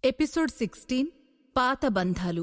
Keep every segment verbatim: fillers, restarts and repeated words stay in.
Episode sixteen పాత బంధాలు.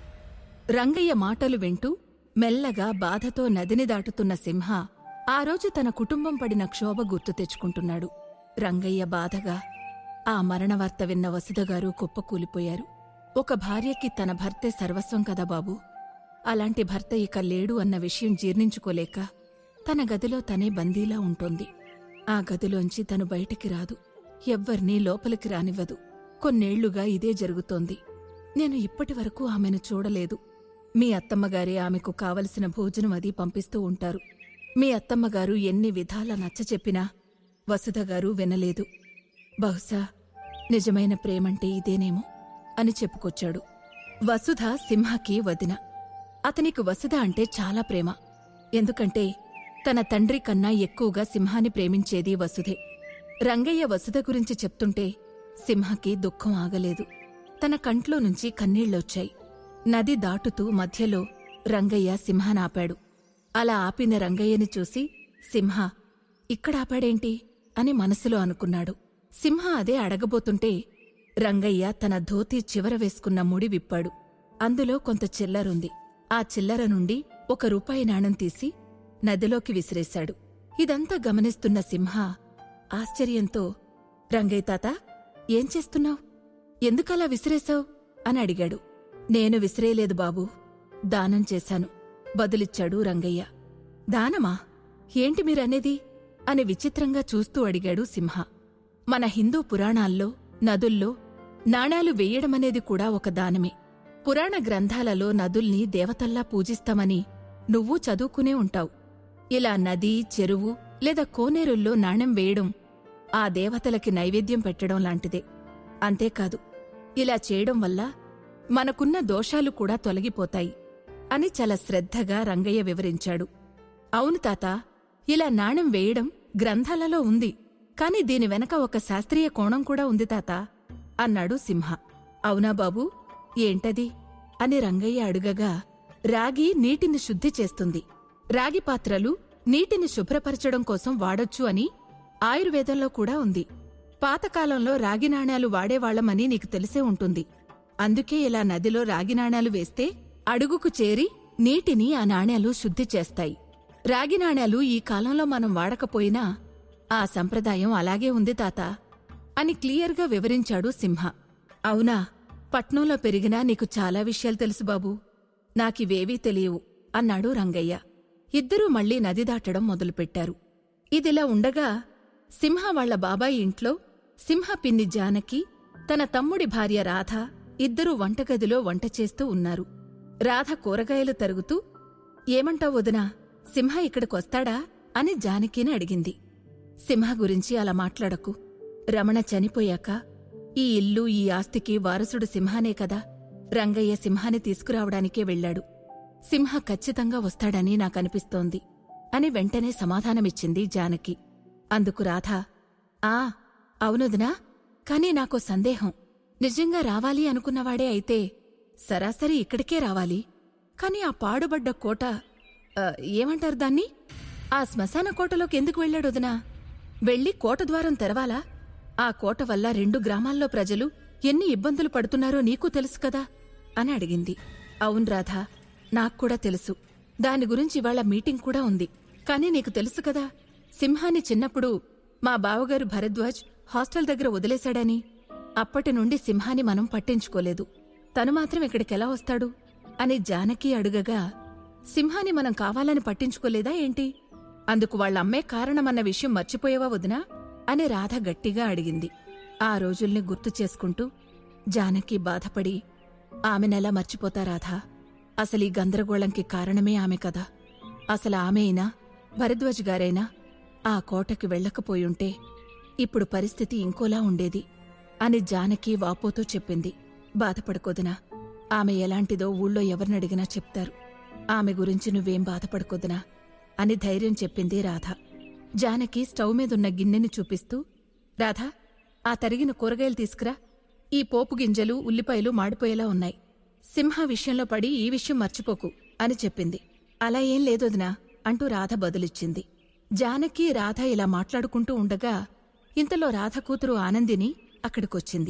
రంగయ్య మాటలు వింటూ మెల్లగా బాధతో నదిని దాటుతున్న సింహ ఆ రోజు తన కుటుంబం పడిన క్షోభ గుర్తు తెచ్చుకుంటున్నాడు. రంగయ్య బాధగా ఆ మరణవార్త విన్న వసుధగారు కుప్పకూలిపోయారు. ఒక భార్యకి తన భర్తే సర్వస్వం కదా బాబూ. అలాంటి భర్త ఇక లేడు అన్న విషయం జీర్ణించుకోలేక తన గదిలో తనే బందీలా ఉంటోంది. ఆ గదిలోంచి తను బయటికి రాదు, ఎవ్వర్నీ లోపలికి రానివ్వదు. కొన్నేళ్లుగా ఇదే జరుగుతోంది. నేను ఇప్పటివరకు ఆమెను చూడలేదు. మీ అత్తమ్మగారే ఆమెకు కావలసిన భోజనం అది పంపిస్తూ ఉంటారు. మీ అత్తమ్మగారు ఎన్ని విధాల నచ్చచెప్పినా వసుధగారు వినలేదు. బహుశా నిజమైన ప్రేమంటే ఇదేనేమో అని చెప్పుకొచ్చాడు. వసుధ సింహకి వదిన. అతనికి వసుధ అంటే చాలా ప్రేమ. ఎందుకంటే తన తండ్రి కన్నా ఎక్కువగా సింహాన్ని ప్రేమించేది వసుధే. రంగయ్య వసుధ గురించి చెప్తుంటే సింహకి దుఃఖం ఆగలేదు. తన కంట్లో నుంచి కన్నీళ్లొచ్చాయి. నది దాటుతూ మధ్యలో రంగయ్య సింహనాపాడు. అలా ఆపిన రంగయ్యని చూసి సింహ ఇక్కడాపాడేంటి అని మనసులో అనుకున్నాడు. సింహ అదే అడగబోతుంటే రంగయ్య తన ధోతి చివర వేసుకున్న ముడి విప్పాడు. అందులో కొంత చిల్లరుంది. ఆ చిల్లర నుండి ఒక రూపాయి నాణెం తీసి నదిలోకి విసిరేశాడు. ఇదంతా గమనిస్తున్న సింహ ఆశ్చర్యంతో, రంగయ్య తాత, ఏం చేస్తున్నావ్? ఎందుకలా విసిరేశావ్ అని అడిగాడు. నేను విసిరేలేదు బాబూ, దానం చేశాను బదులిచ్చాడు రంగయ్య. దానమా? ఏంటి మీరనేది అని విచిత్రంగా చూస్తూ అడిగాడు సింహ. మన హిందూ పురాణాల్లో నదుల్లో నాణాలు వెయ్యడమనేది కూడా ఒక దానమే. పురాణ గ్రంథాలలో నదుల్ని దేవతల్లా పూజిస్తామని నువ్వూ చదువుకునే ఉంటావు. ఇలా నది, చెరువు లేదా కోనేరుల్లో నాణెం వేయడం ఆ దేవతలకి నైవేద్యం పెట్టడం లాంటిదే. అంతేకాదు, ఇలా చేయడం వల్ల మనకున్న దోషాలు కూడా తొలగిపోతాయి అని చాలా శ్రద్ధగా రంగయ్య వివరించాడు. అవును తాత, ఇలా నాణెం వేయడం గ్రంథాలలో ఉంది, కాని దీని వెనక ఒక శాస్త్రీయ కోణం కూడా ఉంది తాత అన్నాడు సింహ. అవునా బాబూ, ఏంటది అని రంగయ్య అడుగగా, రాగి నీటిని శుద్ధి చేస్తుంది. రాగి పాత్రలు నీటిని శుభ్రపరచడం కోసం వాడొచ్చు అని ఆయుర్వేదంలో కూడా ఉంది. పాతకాలంలో రాగి నాణేలు వాడేవాళ్లమని నీకు తెలిసే ఉంటుంది. అందుకే ఇలా నదిలో రాగి నాణేలు వేస్తే అడుగుకు చేరి నీటిని ఆ నాణేలు శుద్ధి చేస్తాయి. రాగి నాణేలు ఈ కాలంలో మనం వాడకపోయినా ఆ సంప్రదాయం అలాగే ఉంది తాత అని క్లియర్గా వివరించాడు సింహ. అవునా, పట్నంలో పెరిగినా నీకు చాలా విషయాలు తెలుసు బాబూ, నాకివేవీ తెలియవు అన్నాడు రంగయ్య. ఇద్దరూ మళ్లీ నది దాటడం మొదలుపెట్టారు. ఇదిలా ఉండగా సింహ వాళ్ల బాబాయి ఇంట్లో సింహ పిన్ని జానకి, తన తమ్ముడి భార్య రాధ ఇద్దరూ వంటగదిలో వంట చేస్తూ ఉన్నారు. రాధ కూరగాయలు తరుగుతూ, ఏమంటావు వదినా, సింహ ఇక్కడికొస్తాడా అని జానకిని అడిగింది. సింహ గురించి అలా మాట్లాడకు. రమణ చనిపోయాక ఈ ఇల్లు, ఈ ఆస్తికి వారసుడు సింహానే కదా. రంగయ్య సింహాన్ని తీసుకురావడానికే వెళ్లాడు. సింహ ఖచ్చితంగా వస్తాడని నాకనిపిస్తోంది అని వెంటనే సమాధానమిచ్చింది జానకి. అందుకు రాధ, ఆ అవునుదినా, కాని నాకో సందేహం. నిజంగా రావాలి అనుకున్నవాడే అయితే సరాసరి ఇక్కడికే రావాలి. కాని ఆ పాడుబడ్డ కోట, ఏమంటారు దాన్ని, ఆ శ్మశాన కోటలోకి ఎందుకు వెళ్లాడొదినా? వెళ్లి కోటద్వారం తెరవాలా? ఆ కోట వల్ల రెండు గ్రామాల్లో ప్రజలు ఎన్ని ఇబ్బందులు పడుతున్నారో నీకు తెలుసు కదా అని అడిగింది. అవును రాధా, నాక్కూడా తెలుసు. దాని గురించి ఇవాళ మీటింగ్ కూడా ఉంది. కాని నీకు తెలుసు కదా, సింహాన్ని చిన్నప్పుడు మా బావగారు భరద్వాజ్ హాస్టల్ దగ్గర వదిలేశాడని. అప్పటి నుండి సింహాన్ని మనం పట్టించుకోలేదు. తను మాత్రం ఇక్కడికెలా వస్తాడు అని జానకి అడుగగా, సింహాన్ని మనం కావాలని పట్టించుకోలేదా ఏంటి? అందుకు వాళ్ళమ్మే కారణమన్న విషయం మర్చిపోయేవా వదినా అని రాధ గట్టిగా అడిగింది. ఆ రోజుల్ని గుర్తు చేసుకుంటూ జానకి బాధపడి, ఆమెనెలా మర్చిపోతా రాధా? అసలీ గందరగోళంకి కారణమే ఆమె కదా. అసలు ఆమె అయినా భరద్వాజ్ గారైనా ఆ కోటకి వెళ్లకపోయుంటే ఇప్పుడు పరిస్థితి ఇంకోలా ఉండేది అని జానకి వాపోతూ చెప్పింది. బాధపడుకోదునా, ఆమె ఎలాంటిదో ఊళ్ళో ఎవరినడిగినా చెప్తారు. ఆమె గురించి నువ్వేం బాధపడుకోదునా అని ధైర్యం చెప్పింది రాధ. జానకి స్టవ్ మీదున్న గిన్నెని చూపిస్తూ, రాధా, ఆ తరిగిన కూరగాయలు తీసుకురా. ఈ పోపు గింజలు, ఉల్లిపాయలు మాడిపోయేలా ఉన్నాయి. సింహ విషయంలో పడి ఈ విషయం మర్చిపోకు అని చెప్పింది. అలా ఏం లేదొదినా అంటూ రాధ బదులిచ్చింది. జానకి, రాధ ఇలా మాట్లాడుకుంటూ ఉండగా ఇంతలో రాధ కూతురు ఆనందిని అక్కడికొచ్చింది.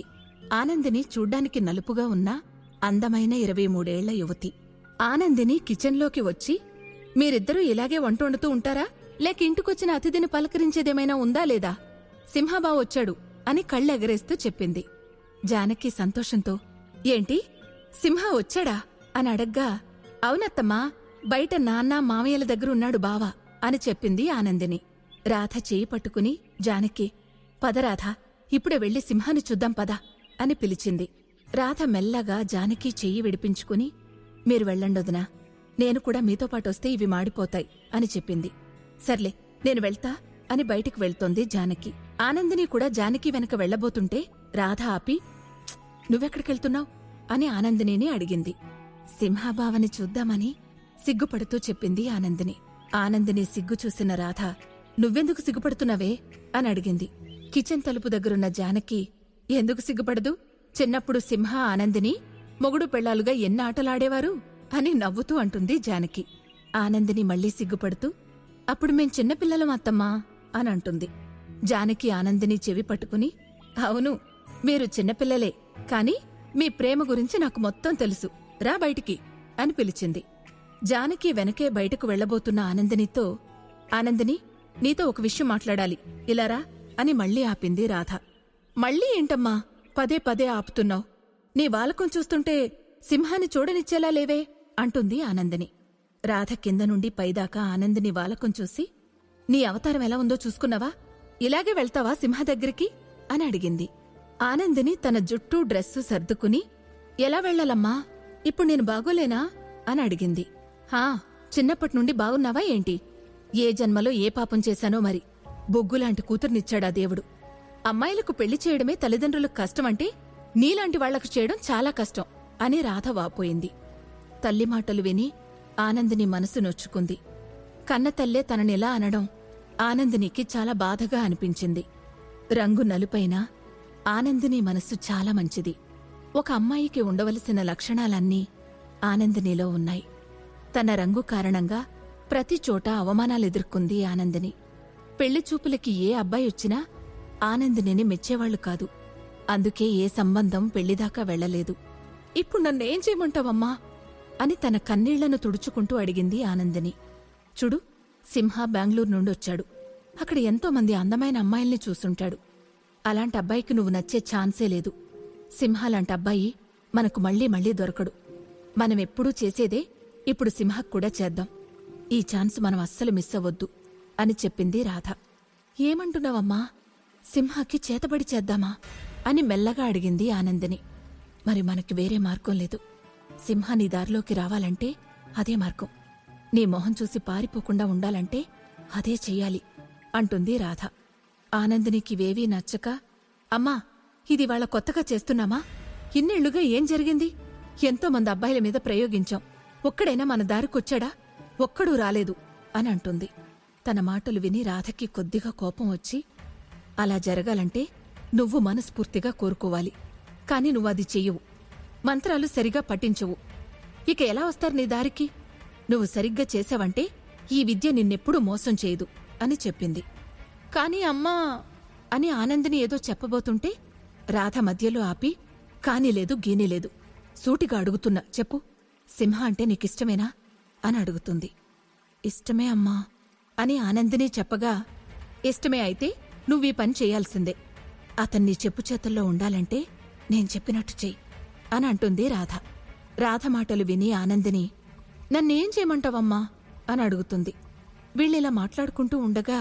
ఆనందిని చూడ్డానికి నలుపుగా ఉన్న అందమైన ఇరవై మూడేళ్ల యువతి. ఆనందిని కిచెన్లోకి వచ్చి, మీరిద్దరూ ఇలాగే వంట వండుతూ ఉంటారా, లేక ఇంటికొచ్చిన అతిథిని పలకరించేదేమైనా ఉందా లేదా? సింహాబా వచ్చాడు అని కళ్ళెగరేస్తూ చెప్పింది. జానకి సంతోషంతో, ఏంటి సింహ వచ్చాడా అని అడగ్గా, అవునత్తమ్మా, బయట నాన్న మామయ్యల దగ్గరున్నాడు బావా అని చెప్పింది ఆనందిని. రాధ చేయి పట్టుకుని జానకి, పదరాధ, ఇప్పుడే వెళ్లి సింహాన్ని చూద్దాం పద అని పిలిచింది. రాధ మెల్లగా జానకి చెయ్యి విడిపించుకుని, మీరు వెళ్ళండొదినా, నేను కూడా మీతో పాటొస్తే ఇవి మాడిపోతాయి అని చెప్పింది. సర్లే నేను వెళ్తా అని బయటికి వెళ్తోంది జానకి. ఆనందిని కూడా జానకి వెనక వెళ్లబోతుంటే రాధ ఆపి, నువ్వెక్కడికెళ్తున్నావు అని ఆనందినిని అడిగింది. సింహాబావని చూద్దామని సిగ్గుపడుతూ చెప్పింది ఆనందిని. ఆనందిని సిగ్గు చూసిన రాధ, నువ్వెందుకు సిగ్గుపడుతున్నావే అని అడిగింది. కిచెన్ తలుపు దగ్గరున్న జానకి, ఎందుకు సిగ్గుపడదు, చిన్నప్పుడు సింహ ఆనందిని మొగుడు పెళ్లాలుగా ఎన్ని ఆటలాడేవారు అని నవ్వుతూ అంటుంది జానకి. ఆనందిని మళ్లీ సిగ్గుపడుతూ, అప్పుడు మేం చిన్నపిల్లలం అత్తమ్మా అని అంటుంది. జానకి ఆనందిని చెవి పట్టుకుని, అవును మీరు చిన్నపిల్లలే, కాని మీ ప్రేమ గురించి నాకు మొత్తం తెలుసు, రా బయటికి అని పిలిచింది. జానకి వెనకే బయటకు వెళ్లబోతున్న ఆనందినితో, ఆనందిని, నీతో ఒక విషయం మాట్లాడాలి, ఇలారా అని మళ్లీ ఆపింది రాధ. మళ్లీ ఏంటమ్మా పదే పదే ఆపుతున్నావు, నీ వాలకం చూస్తుంటే సింహాన్ని చూడనిచ్చేలా లేవే అంటుంది ఆనందిని. రాధ కింద నుండి పైదాకా ఆనందిని వాలకం చూసి, నీ అవతారం ఎలా ఉందో చూసుకున్నావా, ఇలాగే వెళ్తావా సింహ దగ్గరికి అని అడిగింది. ఆనందిని తన జుట్టు డ్రెస్సు సర్దుకుని, ఎలా వెళ్లాలమ్మా, ఇప్పుడు నేను బాగోలేనా అని అడిగింది. హా, చిన్నప్పటినుండి బాగున్నావా ఏంటి, ఏ జన్మలో ఏ పాపం చేశానో మరి, బొగ్గులాంటి కూతుర్నిచ్చాడా దేవుడు. అమ్మాయిలకు పెళ్లి చేయడమే తల్లిదండ్రులకు కష్టమంటే నీలాంటి వాళ్లకు చేయడం చాలా కష్టం అని రాధ వాపోయింది. తల్లి మాటలు విని ఆనందిని మనసు నొచ్చుకుంది. కన్నతల్లే తననిలా అనడం ఆనందినికి చాలా బాధగా అనిపించింది. రంగు నలుపైనా ఆనందిని మనస్సు చాలా మంచిది. ఒక అమ్మాయికి ఉండవలసిన లక్షణాలన్నీ ఆనందినిలో ఉన్నాయి. తన రంగు కారణంగా ప్రతి చోట అవమానాలెదుర్కొంది ఆనందిని. పెళ్లిచూపులకి ఏ అబ్బాయొచ్చినా ఆనందినిని మెచ్చేవాళ్లు కాదు. అందుకే ఏ సంబంధం పెళ్లిదాకా వెళ్లలేదు. ఇప్పుడు నన్నేం చేయమంటావమ్మా అని తన కన్నీళ్లను తుడుచుకుంటూ అడిగింది ఆనందిని. చూడు, సింహ బెంగళూరు నుండొచ్చాడు. అక్కడ ఎంతోమంది అందమైన అమ్మాయిల్ని చూసుంటాడు. అలాంటి అబ్బాయికి నువ్వు నచ్చే ఛాన్సే లేదు. సింహాలాంటి అబ్బాయి మనకు మళ్లీ మళ్లీ దొరకడు. మనమెప్పుడూ చేసేదే ఇప్పుడు సింహకు కూడా చేద్దాం. ఈ ఛాన్స్ మనం అస్సలు మిస్ అవ్వొద్దు అని చెప్పింది రాధ. ఏమంటున్నావమ్మా, సింహకి చేతబడి చేద్దామా అని మెల్లగా అడిగింది ఆనందిని. మరి మనకి వేరే మార్గం లేదు. సింహ నీ దారిలోకి రావాలంటే అదే మార్గం. నీ మొహం చూసి పారిపోకుండా ఉండాలంటే అదే చెయ్యాలి అంటుంది రాధ. ఆనందినికివేవీ నచ్చక, అమ్మా, ఇది వాళ్ళ కొత్తగా చేస్తున్నామా, ఇన్నేళ్లుగా ఏం జరిగింది, ఎంతోమంది అబ్బాయిల మీద ప్రయోగించాం, ఒక్కడైనా మన దారికొచ్చాడా, ఒక్కడూ రాలేదు అని అంటుంది. తన మాటలు విని రాధకి కొద్దిగా కోపం వచ్చి, అలా జరగాలంటే నువ్వు మనస్ఫూర్తిగా కోరుకోవాలి, కాని నువ్వది చెయ్యవు, మంత్రాలు సరిగా పఠించవు, ఇక ఎలా వస్తారు నీ దారికి, నువ్వు సరిగ్గా చేశావంటే ఈ విద్య నిన్నెప్పుడూ మోసం చేయదు అని చెప్పింది. కాని అమ్మా అని ఆనందిని ఏదో చెప్పబోతుంటే రాధ మధ్యలో ఆపి, కానీలేదు గీనీలేదు, సూటిగా అడుగుతున్నా చెప్పు, సింహ అంటే నీకిష్టమేనా అని అడుగుతుంది. ఇష్టమే అమ్మా అని ఆనందిని చెప్పగా, ఇష్టమే అయితే నువ్వీ పని చేయాల్సిందే, అతన్ని చెప్పుచేతల్లో ఉండాలంటే నేను చెప్పినట్టు చెయ్యి అని అంటుంది రాధ. రాధ మాటలు విని ఆనందిని, నన్నేం చేయమంటావమ్మా అని అడుగుతుంది. వీళ్ళిలా మాట్లాడుకుంటూ ఉండగా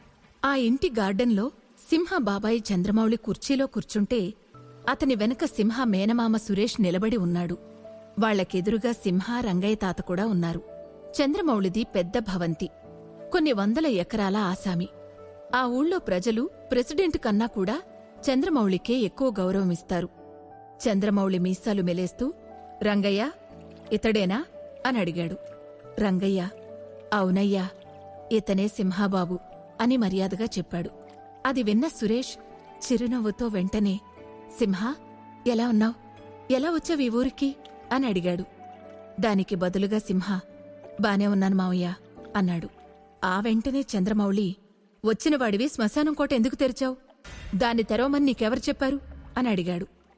ఆ ఇంటి గార్డెన్లో సింహ బాబాయి చంద్రమౌళి కుర్చీలో కూర్చుంటే అతని వెనక సింహ మేనమామ సురేష్ నిలబడి ఉన్నాడు. వాళ్లకెదురుగా సింహ రంగయ్య తాత కూడా ఉన్నారు. చంద్రమౌళిది పెద్ద భవంతి, కొన్ని వందల ఎకరాల ఆసామి. ఆ ఊళ్ళో ప్రజలు ప్రెసిడెంట్ కన్నా కూడా చంద్రమౌళికే ఎక్కువ గౌరవమిస్తారు. చంద్రమౌళి మీసాలు మెలేస్తూ, రంగయ్య ఇతడేనా అని అడిగాడు. రంగయ్య, అవునయ్యా, ఇతనే సింహాబాబు అని మర్యాదగా చెప్పాడు. అది విన్న సురేష్ చిరునవ్వుతో వెంటనే, సింహ, ఎలా ఉన్నావ్, ఎలా వచ్చావు ఈ ఊరికి అని అడిగాడు. దానికి బదులుగా సింహ, బానే ఉన్నాను మావయ్య అన్నాడు. ఆ వెంటనే చంద్రమౌళి, వచ్చినవాడివి శ్మశానం కోట ఎందుకు తెరిచావు, దాన్ని తెరవమని నీకెవరు చెప్పారు అని అడిగాడు.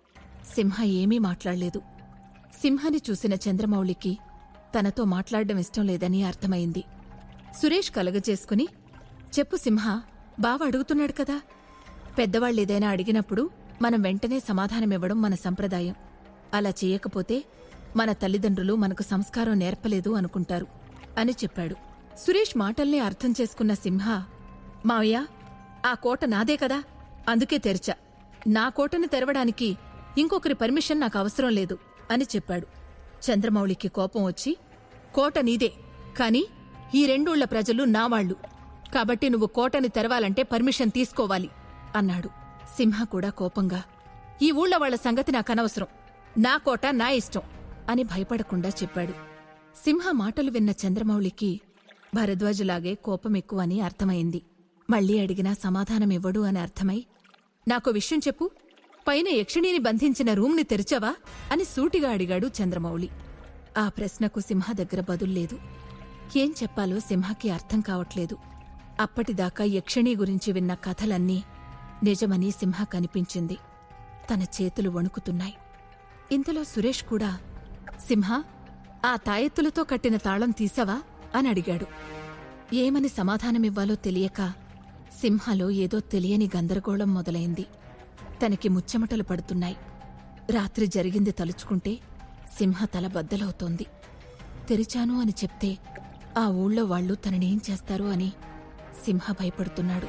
సింహ ఏమీ మాట్లాడలేదు. సింహాన్ని చూసిన చంద్రమౌళికి తనతో మాట్లాడడం ఇష్టం లేదని అర్థమైంది. సురేష్ కలగజేసుకుని, చెప్పు సింహ, బావ అడుగుతున్నాడు కదా. పెద్దవాళ్ళేదైనా అడిగినప్పుడు మనం వెంటనే సమాధానమివ్వడం మన సంప్రదాయం. అలా చేయకపోతే మన తల్లిదండ్రులు మనకు సంస్కారం నేర్పలేదు అనుకుంటారు అని చెప్పాడు. సురేష్ మాటల్ని అర్థం చేసుకున్న సింహ, మావయ్య, ఆ కోట నాదే కదా, అందుకే తెరిచా. నా కోటను తెరవడానికి ఇంకొకరి పర్మిషన్ నాకు అవసరం లేదు అని చెప్పాడు. చంద్రమౌళికి కోపం వచ్చి, కోట నీదే, కాని ఈ రెండూళ్ల ప్రజలు నావాళ్లు, కాబట్టి నువ్వు కోటని తెరవాలంటే పర్మిషన్ తీసుకోవాలి అన్నాడు. సింహ కూడా కోపంగా, ఈ ఊళ్ల వాళ్ల సంగతి నాకనవసరం, నా కోట నా ఇష్టం అని భయపడకుండా చెప్పాడు. సింహ మాటలు విన్న చంద్రమౌళికి భరద్వాజులాగే కోపమెక్కువని అర్థమైంది. మళ్లీ అడిగినా సమాధానమివ్వడు అని అర్థమై, నాకో విషయం చెప్పు, పైన యక్షిణిని బంధించిన రూమ్ని తెరిచావా అని సూటిగా అడిగాడు చంద్రమౌళి. ఆ ప్రశ్నకు సింహ దగ్గర బదుల్లేదు. ఏం చెప్పాలో సింహకి అర్థం కావట్లేదు. అప్పటిదాకా యక్షిణి గురించి విన్న కథలన్నీ నిజమని సింహ కనిపించింది. తన చేతులు వణుకుతున్నాయి. ఇంతలో సురేష్ కూడా, సింహ, ఆ తాయెత్తులతో కట్టిన తాళం తీసావా అని అడిగాడు. ఏమని సమాధానమివ్వాలో తెలియక సింహలో ఏదో తెలియని గందరగోళం మొదలైంది. తనకి ముచ్చెమటలు పడుతున్నాయి. రాత్రి జరిగింది తలుచుకుంటే సింహ తల బద్దలవుతోంది. తెరిచాను అని చెప్తే ఆ ఊళ్ళో వాళ్లు తననేం చేస్తారో అని సింహ భయపడుతున్నాడు.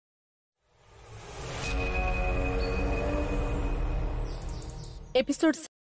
ఎపిసోడ్